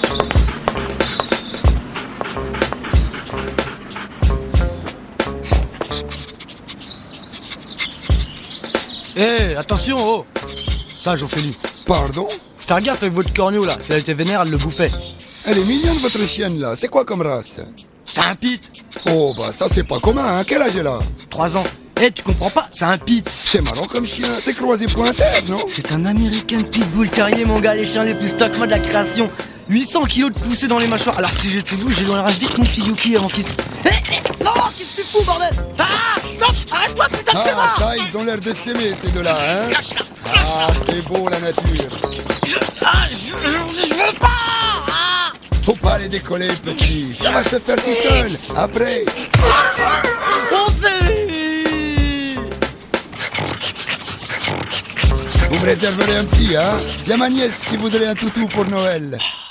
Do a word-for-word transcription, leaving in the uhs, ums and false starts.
Hé, hey, attention, oh! Sage, Ophélie. Pardon? Faut faire gaffe avec votre corneau là, si elle était vénère, elle le bouffait. Elle est mignonne votre chienne là, c'est quoi comme race? C'est un pit! Oh bah ça c'est pas commun, hein? Quel âge elle a? Trois ans. Eh, hey, tu comprends pas? C'est un pit! C'est marrant comme chien, c'est croisé pointeur, non? C'est un américain pitbull terrier, mon gars, les chiens les plus stockma de la création. huit cents kilos de poussée dans les mâchoires. Alors si j'étais vous, j'éloignerais vite mon petit Yuki avant qu'il se... Hé, hey, hey, non, qu'est-ce que tu fous, bordel? Ah, stop, arrête-toi, putain de Ah, ça, ils ont l'air de s'aimer, ces deux-là, hein? Ah, c'est beau, la nature. Je... Ah, je... Je, je veux pas. Ah. Faut pas les décoller, petit. Ça va se faire tout seul, après. Ophélie! Vous me réserverez un petit, hein? Il y a ma nièce qui voudrait un toutou pour Noël.